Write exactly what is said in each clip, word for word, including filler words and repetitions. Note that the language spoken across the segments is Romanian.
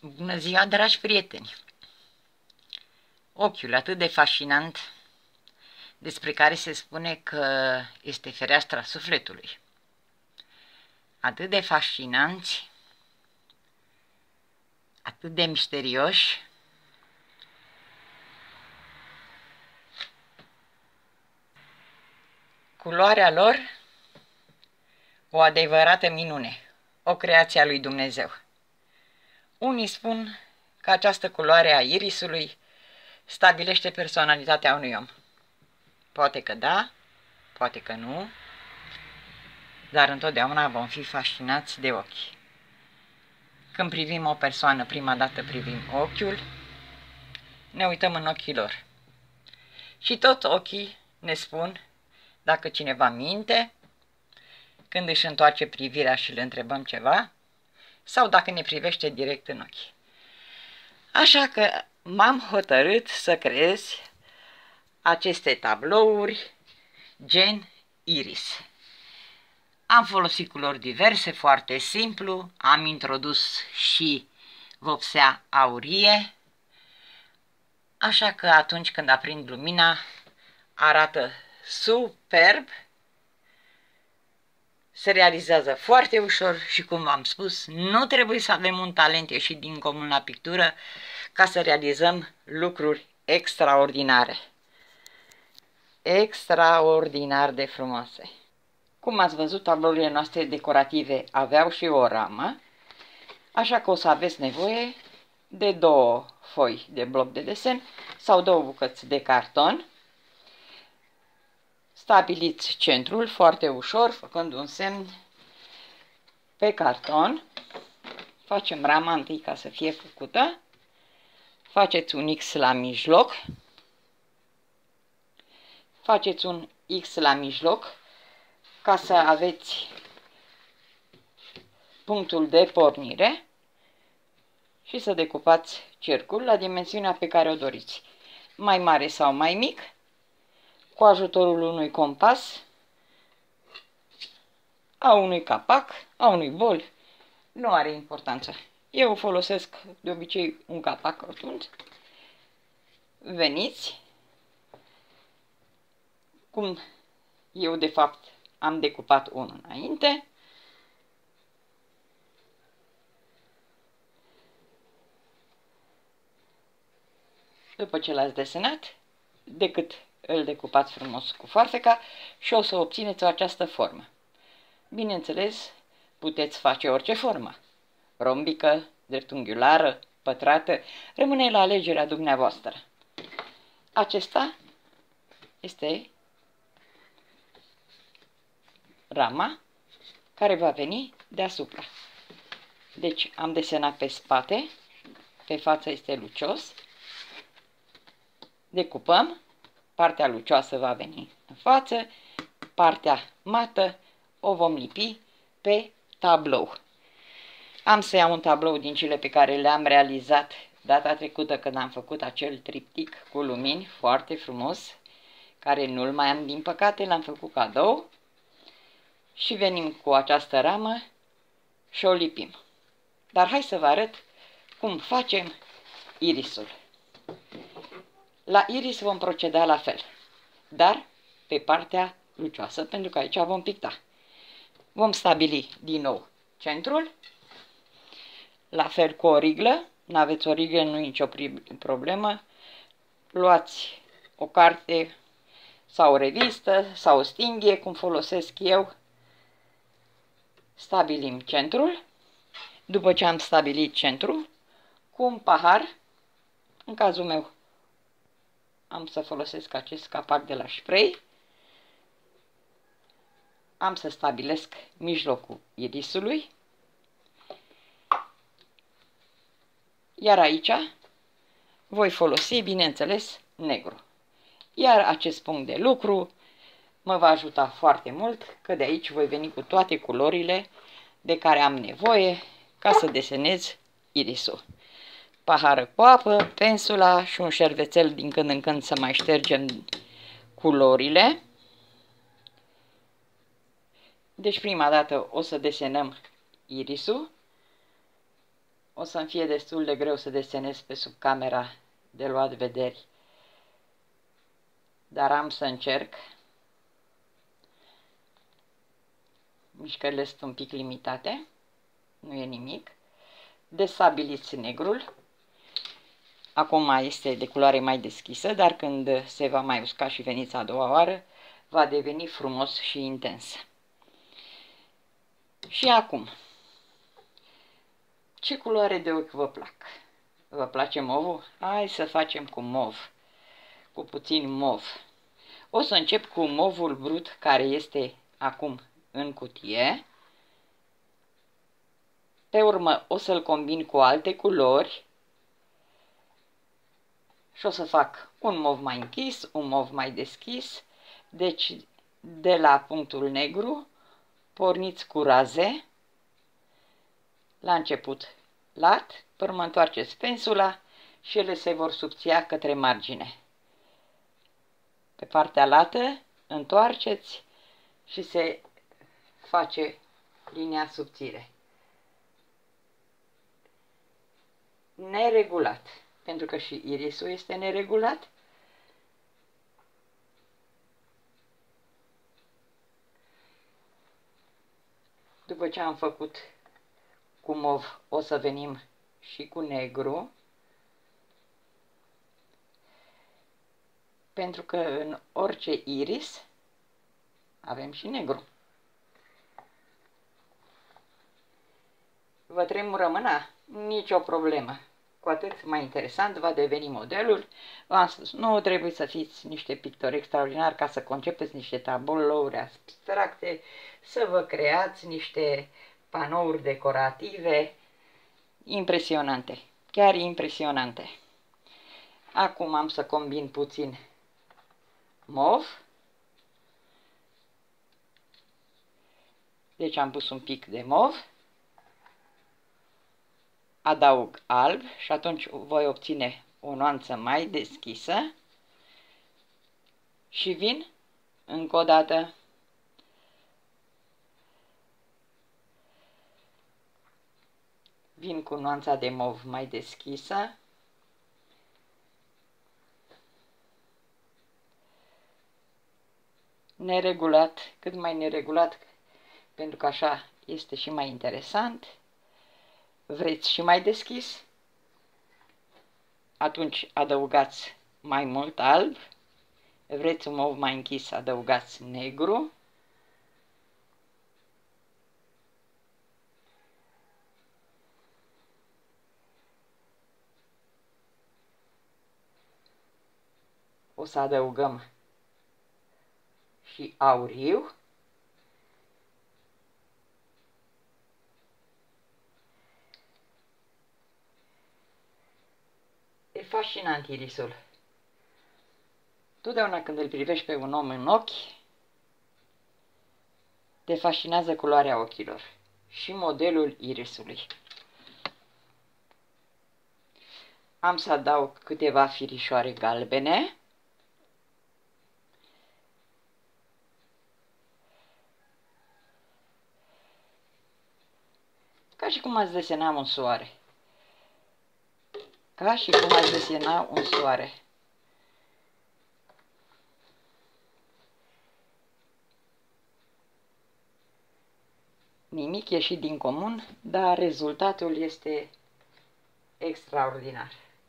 Bună ziua, dragi prieteni! Ochiul atât de fascinant, despre care se spune că este fereastra sufletului. Atât de fascinanți, atât de misterioși, culoarea lor, o adevărată minune, o creație a lui Dumnezeu. Unii spun că această culoare a irisului stabilește personalitatea unui om. Poate că da, poate că nu, dar întotdeauna vom fi fascinați de ochi. Când privim o persoană, prima dată privim ochiul, ne uităm în ochii lor. Și tot ochii ne spun dacă cineva minte, când își întoarce privirea și le întrebăm ceva, sau dacă ne privește direct în ochi. Așa că m-am hotărât să creez aceste tablouri gen iris. Am folosit culori diverse, foarte simplu, am introdus și vopsea aurie, așa că atunci când aprind lumina arată superb, se realizează foarte ușor și, cum v-am spus, nu trebuie să avem un talent ieșit din comun la pictură ca să realizăm lucruri extraordinare. Extraordinar de frumoase. Cum ați văzut, tablourile noastre decorative aveau și o ramă, așa că o să aveți nevoie de două foi de bloc de desen sau două bucăți de carton. Stabiliți centrul foarte ușor, făcând un semn pe carton. Facem rama întâi ca să fie făcută. Faceți un X la mijloc. Faceți un X la mijloc ca să aveți punctul de pornire și să decupați cercul la dimensiunea pe care o doriți. Mai mare sau mai mic, cu ajutorul unui compas, a unui capac, a unui bol, nu are importanță. Eu folosesc de obicei un capac rotund. Veniți, cum eu de fapt am decupat unul înainte, după ce l-ați desenat, decât îl decupați frumos cu foarfeca și o să obțineți această formă. Bineînțeles, puteți face orice formă, rombică, dreptunghiulară, pătrată, rămâne la alegerea dumneavoastră. Acesta este rama care va veni deasupra. Deci am desenat pe spate, pe față este lucios, decupăm, partea lucioasă va veni în față, partea mată o vom lipi pe tablou. Am să iau un tablou din cele pe care le-am realizat data trecută când am făcut acel triptic cu lumini foarte frumos, care nu-l mai am din păcate, l-am făcut cadou. Și venim cu această ramă și o lipim. Dar hai să vă arăt cum facem irisul. La iris vom proceda la fel, dar pe partea lucioasă, pentru că aici vom picta. Vom stabili din nou centrul, la fel cu o riglă. N-aveți o riglă, nu e nicio problemă. Luați o carte sau o revistă sau o stinghie, cum folosesc eu. Stabilim centrul. După ce am stabilit centrul, cu un pahar, în cazul meu am să folosesc acest capac de la spray, am să stabilesc mijlocul irisului, iar aici voi folosi, bineînțeles, negru. Iar acest punct de lucru mă va ajuta foarte mult, că de aici voi veni cu toate culorile de care am nevoie ca să desenez irisul. Pahară cu apă, pensula și un șervețel din când în când să mai ștergem culorile. Deci prima dată o să desenăm irisul. O să-mi fie destul de greu să desenez pe sub camera de luat vederi, dar am să încerc. Mișcările sunt un pic limitate, nu e nimic. Destabiliți negrul. Acum este de culoare mai deschisă, dar când se va mai usca și veniți a doua oară, va deveni frumos și intens. Și acum, ce culoare de ochi vă plac? Vă place movul? Hai să facem cu mov, cu puțin mov. O să încep cu movul brut care este acum în cutie. Pe urmă o să-l combin cu alte culori și o să fac un mov mai închis, un mov mai deschis. Deci de la punctul negru porniți cu raze, la început lat, pe urmă întoarceți pensula și ele se vor subția către margine. Pe partea lată întoarceți și se face linia subțire. Neregulat, pentru că și irisul este neregulat. După ce am făcut cu mov, o să venim și cu negru, pentru că în orice iris avem și negru. Vă tremură mâna? Nicio problemă. Cu atât mai interesant va deveni modelul. V-am spus, nu trebuie să fiți niște pictori extraordinari ca să concepeți niște tablouri abstracte, să vă creați niște panouri decorative impresionante, chiar impresionante. Acum am să combin puțin mov. Deci am pus un pic de mov. Adaug alb și atunci voi obține o nuanță mai deschisă și vin încă o dată vin cu nuanța de mov mai deschisă, neregulat, cât mai neregulat, pentru că așa este și mai interesant. Vreți și mai deschis? Atunci adăugați mai mult alb. Vreți un mov mai închis? Adăugați negru. O să adăugăm și auriu. E fascinant irisul. Totdeauna când îl privești pe un om în ochi, te fascinează culoarea ochilor și modelul irisului. Am să adaug câteva firișoare galbene. Ca și cum ați desena un soare. Ca și cum ați desena un soare. Nimic ieșit din comun, dar rezultatul este extraordinar.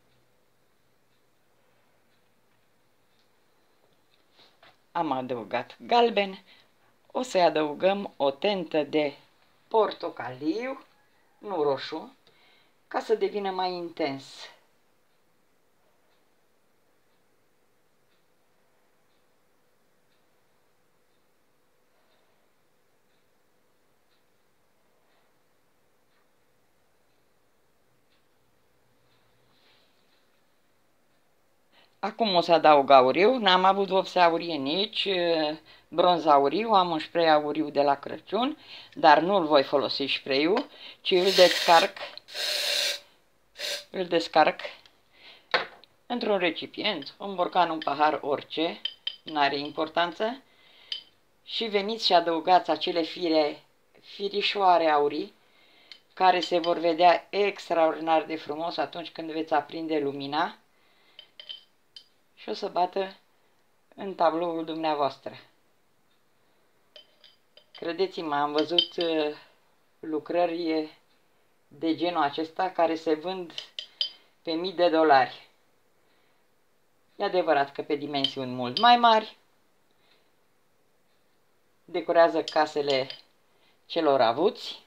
Am adăugat galben, o să-i adăugăm o tentă de portocaliu, nu roșu, ca să devină mai intens. Acum o să adaug auriu. N-am avut vopsea aurie nici bronz auriu. Am un spray auriu de la Crăciun, dar nu-l voi folosi spray-ul, ci îl descarc, îl descarc într-un recipient, un borcan, un pahar, orice, n-are importanță. Și veniți și adăugați acele fire, firișoare aurii care se vor vedea extraordinar de frumos atunci când veți aprinde lumina și o să bată în tabloul dumneavoastră. Credeți-mă, am văzut lucrări de genul acesta care se vând pe mii de dolari. E adevărat că pe dimensiuni mult mai mari, decorează casele celor avuți.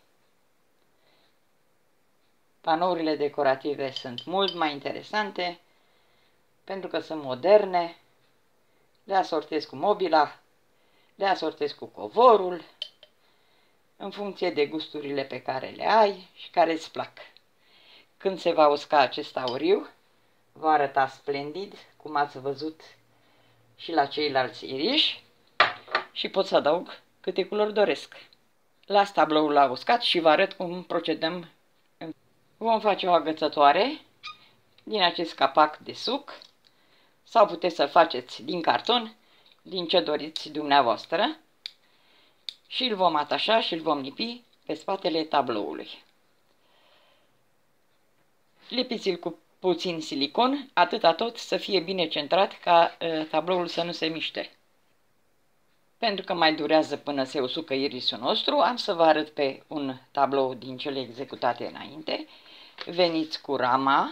Panourile decorative sunt mult mai interesante pentru că sunt moderne, le asortez cu mobila, le asortez cu covorul, în funcție de gusturile pe care le ai și care îți plac. Când se va usca acest auriu, va arăta splendid, cum ați văzut și la ceilalți iriși, și pot să adaug câte culori doresc. Las tabloul la uscat și vă arăt cum procedăm. Vom face o agățătoare din acest capac de suc sau puteți să faceți din carton, din ce doriți dumneavoastră, și îl vom atașa și îl vom lipi pe spatele tabloului. Lipiți-l cu puțin silicon, atâta tot să fie bine centrat ca uh, tabloul să nu se miște. Pentru că mai durează până se usucă irisul nostru, am să vă arăt pe un tablou din cele executate înainte. Veniți cu rama,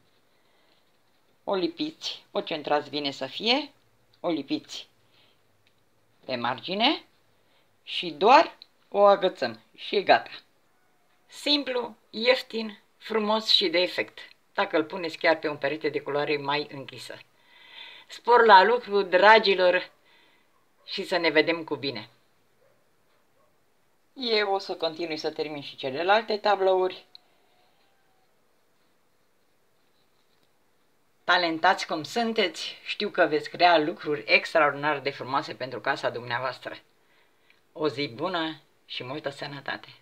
o lipiți, o centrați bine să fie, o lipiți pe margine și doar o agățăm și e gata. Simplu, ieftin, frumos și de efect, dacă îl puneți chiar pe un perete de culoare mai închisă. Spor la lucru, dragilor, și să ne vedem cu bine. Eu o să continui să termin și celelalte tablouri. Talentați cum sunteți, știu că veți crea lucruri extraordinar de frumoase pentru casa dumneavoastră. O zi bună și multă sănătate!